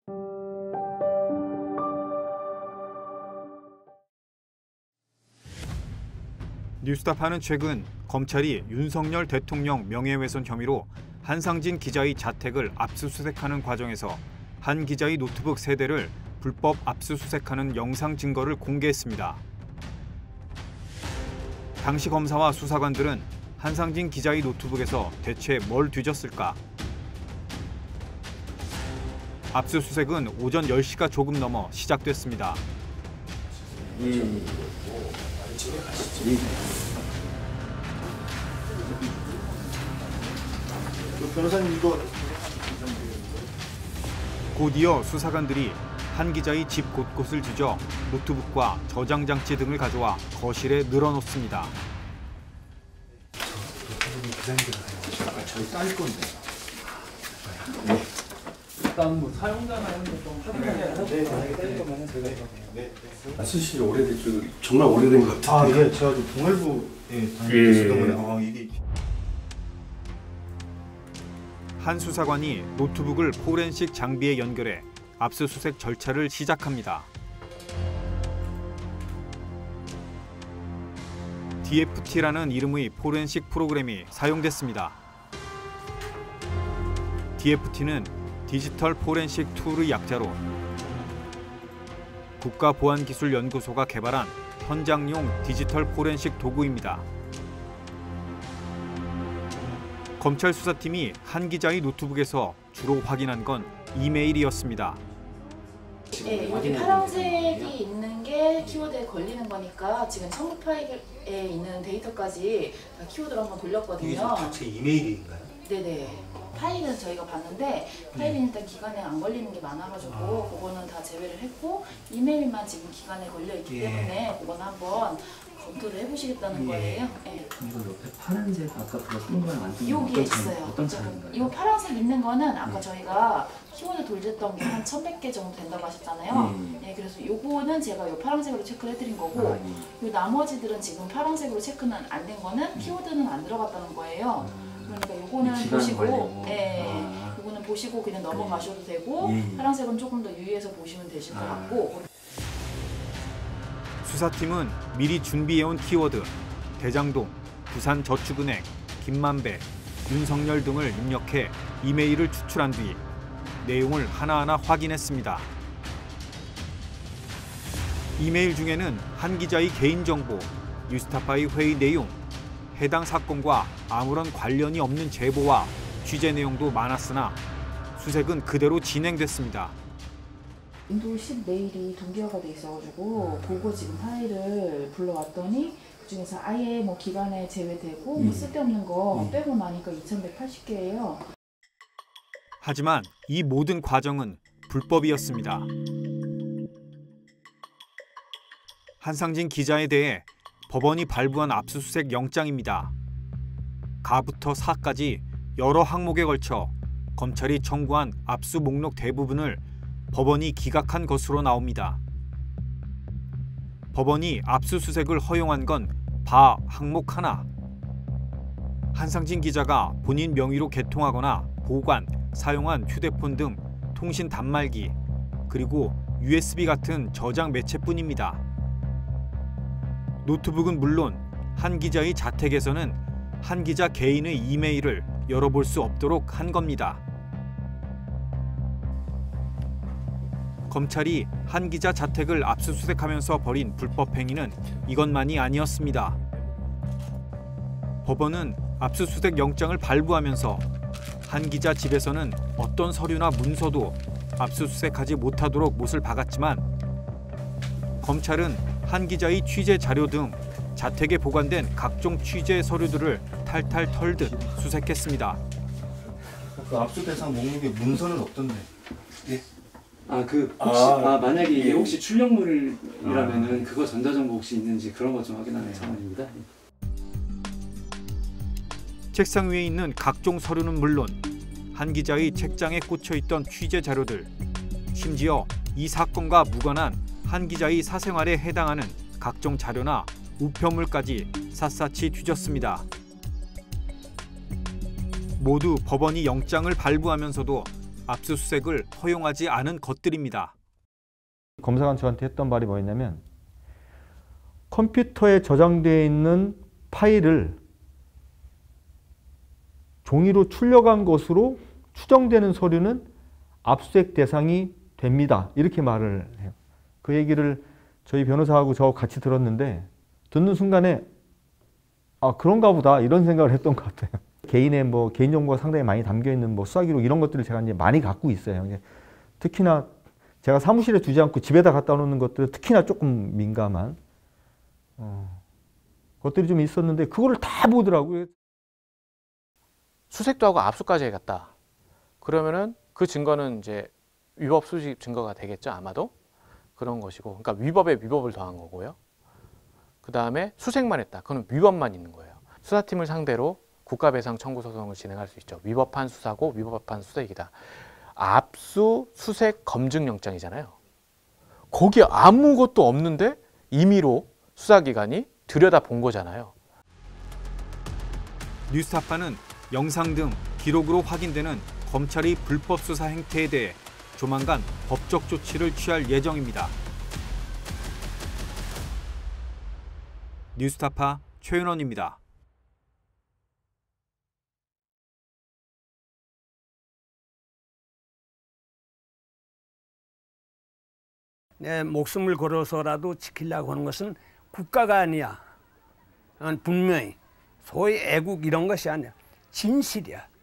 뉴스타파는 최근 검찰이 윤석열 대통령 명예훼손 혐의로 한상진 기자의 자택을 압수수색하는 과정에서 한 기자의 노트북 3대를 불법 압수수색하는 영상 증거를 공개했습니다. 당시 검사와 수사관들은 한상진 기자의 노트북에서 대체 뭘 뒤졌을까? 압수수색은 오전 10시가 조금 넘어 시작됐습니다. 변호사님 이거 곧이어 수사관들이 한 기자의 집 곳곳을 뒤져 노트북과 저장 장치 등을 가져와 거실에 늘어놓습니다. 저희 딸 건데. 일단 뭐 사용자나 이런 것좀 확인해야 네. 쓰실 오래됐죠. 정말 오래된 것 같아요. 아, 예, 제가 동아일보에 다니는 거예요. 이게 한 수사관이 노트북을 포렌식 장비에 연결해 압수수색 절차를 시작합니다. DFT라는 이름의 포렌식 프로그램이 사용됐습니다. DFT는 디지털 포렌식 툴의 약자로 국가보안기술연구소가 개발한 현장용 디지털 포렌식 도구입니다. 검찰 수사팀이 한 기자의 노트북에서 주로 확인한 건 이메일이었습니다. 네, 여기 파란색이 있는 게 키워드에 걸리는 거니까 지금 첨부 파일에 있는 데이터까지 다 키워드로 한번 돌렸거든요. 이게 자체 이메일인가요? 네네. 파일은 저희가 봤는데 파일은 일단 기간에 안 걸리는 게 많아가지고 그거는 다 제외를 했고 이메일만 지금 기간에 걸려있기 때문에 그거는 한번 검토를 해보시겠다는 거예요. 네. 이거 옆에 파란색 아까 그거 동그란 안 뜬 거 여기에 있어요. 어떤 차인가요? 이 파란색 있는 거는 아까 저희가 키워드 돌렸던 게 한 1,100개 정도 된다고 하셨잖아요. 네, 그래서 요거는 제가 요 파란색으로 체크를 해드린 거고 요 나머지들은 지금 파란색으로 체크는 안 된 거는 키워드는 안 들어갔다는 거예요. 그러니까 요거는 보시고, 요거는 보시고 그냥 넘어가셔도 되고 파란색은 조금 더 유의해서 보시면 되실 것 같고. 수사팀은 미리 준비해온 키워드, 대장동, 부산저축은행, 김만배, 윤석열 등을 입력해 이메일을 추출한 뒤 내용을 하나하나 확인했습니다. 이메일 중에는 한 기자의 개인정보, 뉴스타파의 회의 내용, 해당 사건과 아무런 관련이 없는 제보와 취재 내용도 많았으나 수색은 그대로 진행됐습니다. 인도 10 메일이 동기화가 돼 있어가지고 그거 지금 파일을 불러왔더니 그중에서 아예 뭐 기간에 제외되고 뭐 쓸데없는 거 빼고 나니까 2,180개예요. 하지만 이 모든 과정은 불법이었습니다. 한상진 기자에 대해 법원이 발부한 압수수색 영장입니다. 가부터 사까지 여러 항목에 걸쳐 검찰이 청구한 압수 목록 대부분을 법원이 기각한 것으로 나옵니다. 법원이 압수수색을 허용한 건 바 항목 하나. 한상진 기자가 본인 명의로 개통하거나 보관, 사용한 휴대폰 등 통신 단말기, 그리고 USB 같은 저장 매체뿐입니다. 노트북은 물론 한 기자의 자택에서는 한 기자 개인의 이메일을 열어볼 수 없도록 한 겁니다. 검찰이 한 기자 자택을 압수수색하면서 벌인 불법 행위는 이것만이 아니었습니다. 법원은 압수수색 영장을 발부하면서 한 기자 집에서는 어떤 서류나 문서도 압수수색하지 못하도록 못을 박았지만 검찰은 한 기자의 취재 자료 등 자택에 보관된 각종 취재 서류들을 탈탈 털듯 수색했습니다. 그 압수 대상 목록에 문서는 없던데. 예. 만약에 이게 혹시 출력물이라면은 그거 전자정보 혹시 있는지 그런 것 좀 확인하는 차원입니다. 책상 위에 있는 각종 서류는 물론 한 기자의 책장에 꽂혀있던 취재 자료들, 심지어 이 사건과 무관한 한 기자의 사생활에 해당하는 각종 자료나 우편물까지 샅샅이 뒤졌습니다. 모두 법원이 영장을 발부하면서도 압수수색을 허용하지 않은 것들입니다. 검사관 저한테 했던 말이 뭐였냐면 컴퓨터에 저장되어 있는 파일을 종이로 출력한 것으로 추정되는 서류는 압수수색 대상이 됩니다. 이렇게 말을 해요. 그 얘기를 저희 변호사하고 저 같이 들었는데 듣는 순간에 아 그런가 보다 이런 생각을 했던 것 같아요. 개인의 개인정보가 상당히 많이 담겨있는 수사기록 이런 것들을 제가 이제 많이 갖고 있어요. 특히나 제가 사무실에 두지 않고 집에다 갖다 놓는 것들은 특히나 조금 민감한 것들이 좀 있었는데 그거를 다 보더라고요. 수색도 하고 압수까지 해갔다. 그러면은 그 증거는 이제 위법 수집 증거가 되겠죠, 아마도. 그런 것이고, 그러니까 위법에 위법을 더한 거고요. 그 다음에 수색만 했다. 그건 위법만 있는 거예요. 수사팀을 상대로 국가배상 청구 소송을 진행할 수 있죠. 위법한 수사고 위법한 수색이다. 압수, 수색, 검증영장이잖아요. 거기에 아무것도 없는데 임의로 수사기관이 들여다본 거잖아요. 뉴스타파는 영상 등 기록으로 확인되는 검찰의 불법 수사 행태에 대해 조만간 법적 조치를 취할 예정입니다. 뉴스타파 최윤원입니다. 내 목숨을 걸어서라도 지키려고 하는 것은 국가가 아니야. 분명히 소위 애국 이런 것이 아니야. 진실이야.